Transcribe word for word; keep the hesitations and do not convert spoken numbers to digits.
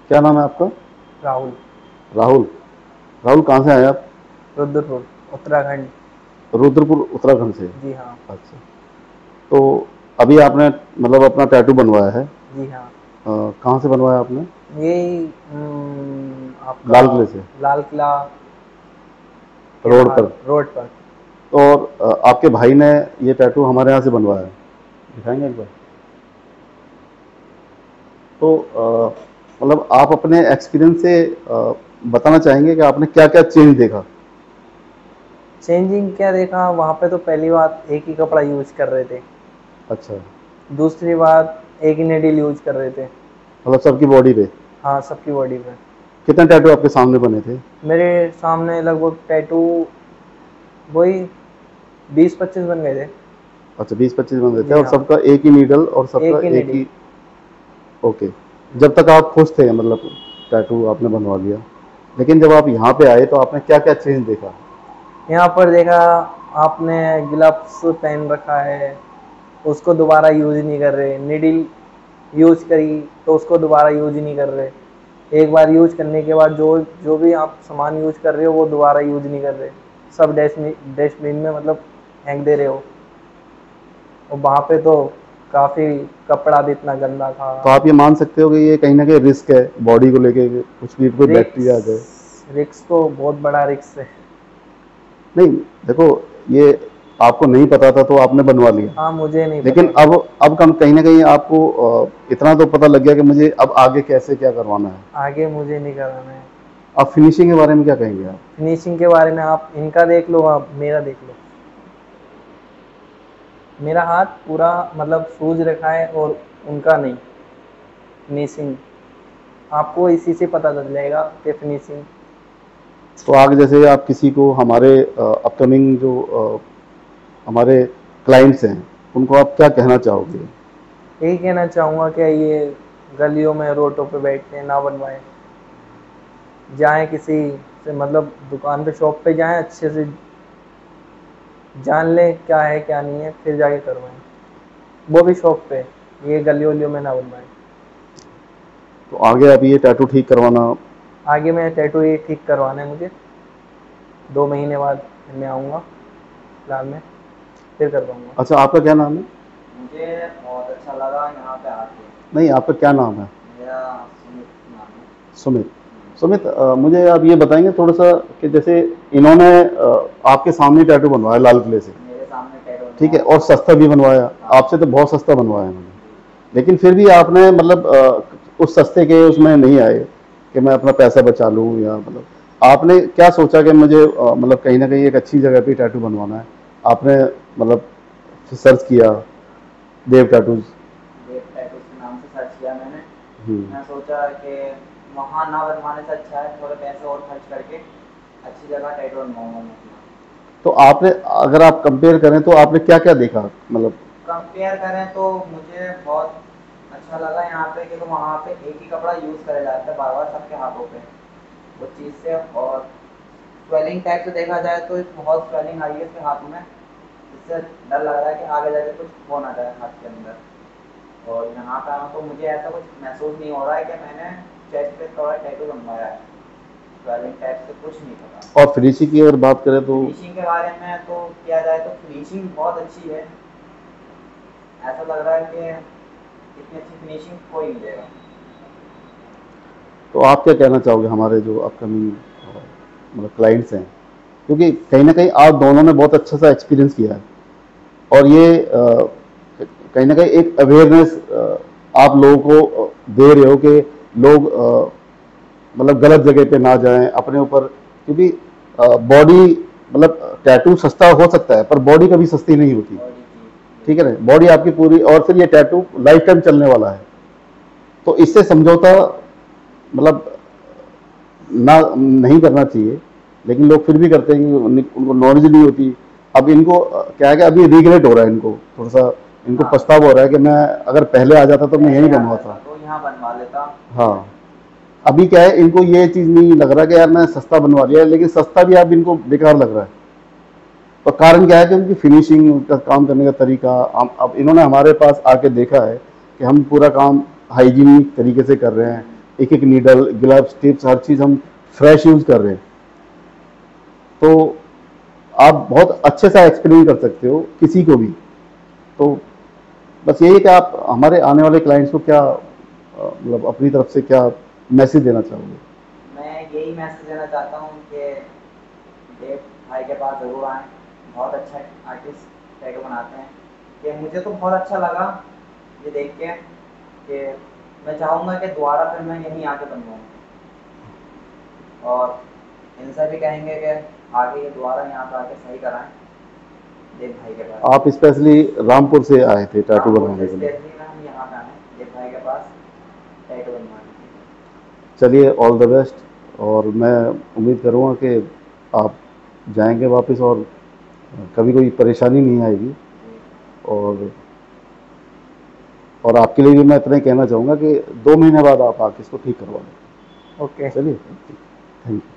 क्या नाम है आपका? राहुल। राहुल। राहुल कहाँ से आए आप? रुद्रपुर, उत्तराखंड। रुद्रपुर उत्तराखंड से। जी हाँ। अच्छा। तो अभी आपने मतलब अपना टैटू बनवाया है? जी हाँ। अ, कहाँ से बनवाया आपने? यही हम्म, आपका लाल किले से? लाल किला के रोड बाहर पर? रोड पर। और अ, आपके भाई ने ये टैटू हमारे यहाँ से बनवाया है, दिखाएंगे एक बार? तो अ, मतलब आप अपने एक्सपीरियंस से अ, बताना चाहेंगे कि आपने क्या क्या चेंज देखा? चेंजिंग क्या देखा वहाँ पे, तो पहली बात एक ही कपड़ा यूज कर रहे थे। अच्छा। दूसरी बात एक ही नेडल यूज कर रहे थे। मतलब सबकी बॉडी पे? हाँ, सबकी बॉडी पे। कितने टैटू आपके सामने बने थे? मेरे सामने लगभग टैटू वही बीस पच्चीस बन गए थे। अच्छा, बीस पच्चीस बन रहे थे जी और हाँ। सबका एक ही नीडल और सबका एक ही एक नेडल। ही? ओके। जब तक आप खुश थे, मतलब टैटू आपने बनवा लिया, लेकिन जब आप यहाँ पे आए तो आपने क्या क्या चेंज देखा? यहाँ पर देखा आपने ग्लव्स पहन रखा है, उसको दोबारा यूज नहीं कर रहे। निडिल यूज करी तो उसको दोबारा यूज नहीं कर रहे। एक बार यूज करने के बाद जो जो भी आप सामान यूज कर रहे हो वो दोबारा यूज नहीं कर रहे। सब डस्टबिन डस्टबिन में मतलब फेंक दे रहे हो। और वहाँ पे तो काफ़ी कपड़ा भी इतना गंदा था। तो आप ये मान सकते हो कि ये कहीं ना कहीं रिस्क है बॉडी को लेके, कुछ भी कोई रिक्स बैक्टीरिया आ जाए? रिक्स तो बहुत बड़ा रिक्स है। नहीं, देखो, ये आपको नहीं पता था तो आपने बनवा लिया, हाँ, मुझे नहीं लेकिन पता था। अब अब कम कहीं ना कहीं आपको अ, इतना तो पता लग गया कि मुझे अब आगे कैसे क्या करवाना है। आगे मुझे नहीं कराना है। अब फिनिशिंग के बारे में क्या कहेंगे आप? फिनिशिंग के बारे में आप इनका देख लो, आप मेरा देख लो। मेरा हाथ पूरा मतलब सूज रखा है और उनका नहीं। फिनिशिंग आपको इसी से पता चल जाएगा कि फिनिशिंग। तो आगे जैसे आप किसी को हमारे अपकमिंग जो अ, हमारे क्लाइंट्स हैं, उनको आप क्या कहना चाहोगे? यही कहना चाहूँगा कि ये गलियों में रोडों पे बैठते हैं ना बनवाएं। जाएं किसी से मतलब दुकान पे शॉप पे जाएं, अच्छे से जान लें क्या है क्या नहीं है, फिर जाके करवाएं। वो भी शॉप पे। ये गलियों वलियों में ना बनवाएं। तो आगे आप ये टैटू ठीक करवाना? आगे मैं टैटू ये ठीक करवाना है मुझे। दो महीने बाद मैं आऊँगा फिलहाल में, फिर करवाऊँगा। अच्छा, आपका क्या नाम है? मुझे बहुत अच्छा लगा यहाँ पे आके। नहीं, आपका क्या नाम है? मेरा सुमित नाम है। सुमित। सुमित, अ, मुझे आप ये बताएंगे थोड़ा सा कि जैसे इन्होंने अ, आपके सामने टैटू बनवाया लाल किले से, मेरे सामने टैटू ठीक है, बनवाया। और सस्ता भी बनवाया, हाँ। आपसे तो बहुत सस्ता बनवाया इन्होंने, लेकिन फिर भी आपने मतलब अ, उस सस्ते के उसमें नहीं आए कि मैं अपना पैसा बचा लूँ, या मतलब आपने क्या सोचा कि मुझे अ, मतलब कहीं ना कहीं एक अच्छी जगह पे टैटू बनवाना है? आपने मतलब सर्च किया देव टैटूज? देव टैटूज के नाम से सर्च किया मैंने। हम्म। मैं सोचा कि वहाँ ना बनवाने से अच्छा है थोड़े पैसे और खर्च करके अच्छी जगह टैटू बनवाऊंगा मैं अपना। तो आपने, अगर आप कंपेयर करें तो आपने क्या क्या देखा, मतलब? कंपेयर करें तो मुझे बहुत अच्छा लगा यहाँ पे कि तो वहाँ पे एक ही कपड़ा यूज़ करा जाता है बार बार सबके हाथों पे उस चीज़ से। और स्वेलिंग टाइप से देखा जाए तो इस बहुत स्वेलिंग आई है इसके हाथ में, इससे डर लग रहा है कि आगे जाके कुछ हो ना जाए हाथ के अंदर। और यहाँ पे आऊँ तो मुझे ऐसा कुछ महसूस नहीं हो रहा है कि मैंने चेस्ट पे थोड़ा टैटू बनवाया है। स्वेलिंग टाइप से कुछ नहीं पता। और फिनिशिंग की अगर बात करें तो? फिनिशिंग के बारे में तो किया जाए तो फिनिशिंग बहुत अच्छी है। ऐसा लग रहा है कि इतनी अच्छी फिनिशिंग कोई नहीं देगा। तो आप क्या कहना चाहोगे हमारे जो अपकमिंग मतलब क्लाइंट्स हैं, क्योंकि कहीं ना कहीं आप दोनों ने बहुत अच्छा सा एक्सपीरियंस किया है, और ये अ, कहीं ना कहीं एक अवेयरनेस आप लोगों को दे रहे हो कि लोग अ, मतलब गलत जगह पे ना जाएं अपने ऊपर, क्योंकि बॉडी मतलब टैटू सस्ता हो सकता है पर बॉडी कभी सस्ती नहीं होती, ठीक है ना? बॉडी आपकी पूरी, और फिर ये टैटू लाइफ टाइम चलने वाला है, तो इससे समझौता मतलब ना नहीं करना चाहिए, लेकिन लोग फिर भी करते हैं क्योंकि उनको नॉलेज नहीं होती। अब इनको अ, क्या है कि अभी रिग्रेट हो रहा है, इनको थोड़ा सा इनको हाँ, पछतावा हो रहा है कि मैं अगर पहले आ जाता तो मैं पहले यही आ बनवाता। जाता तो यहाँ बनवा लेता। हाँ। अभी क्या है, इनको ये चीज़ नहीं लग रहा कि यार मैं सस्ता बनवा लिया, लेकिन सस्ता भी अब इनको बेकार लग रहा है। तो कारण क्या है कि उनकी फिनिशिंग, उनका काम करने का तरीका, हम अब इन्होंने हमारे पास आके देखा है कि हम पूरा काम हाइजीनिक तरीके से कर रहे हैं, एक एक नीडल, ग्लव्स, टिप्स, हर चीज़ हम फ्रेश यूज़ कर रहे हैं। तो आप बहुत अच्छे से एक्सप्लेन कर सकते हो किसी को भी। तो बस यही है कि आप हमारे आने वाले क्लाइंट्स को क्या मतलब अपनी तरफ से क्या मैसेज देना चाहोगे? मैं यही मैसेज देना चाहता हूँ कि देव भाई के पास ज़रूर आएँ, बहुत अच्छा आर्टिस्ट टैटू बनाते हैं। कि मुझे तो बहुत अच्छा लगा ये देख के कि मैं चाहूँगा कि दोबारा फिर मैं यहीं आके बनवाऊँ, और इनसे भी कहेंगे कि आगे ये दोबारा यहाँ पे आके सही कराएं देव भाई के पास। आप स्पेशली रामपुर से आए थे टैटू रामपुर बनवाने से के लिए? स्पेशली हम यहाँ पे आए देव भाई के पास टैटू बनवाने के लिए। चलिए, ऑल द बेस्ट। और मैं उम्मीद करूँगा कि आप जाएंगे वापस और कभी कोई परेशानी नहीं आएगी। जी। और और आपके लिए भी मैं इतना ही कहना चाहूँगा कि दो महीने बाद आप आके इसको ठीक करवा लें। ओके। चलिए, थैंक यू।